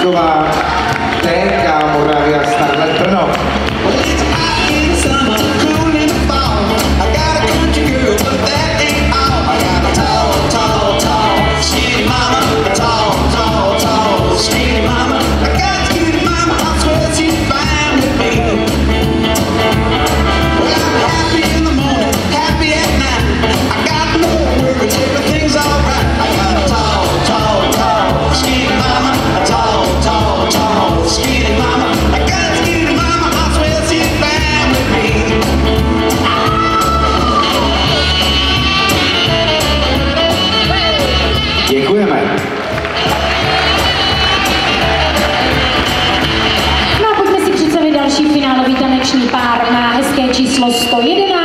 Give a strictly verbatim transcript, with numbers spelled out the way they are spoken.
Maříková, T K Moravia Starlet Trnov. Děkujeme. No a pojďme si představit další finálový taneční pár na hezké číslo sto jedenáct.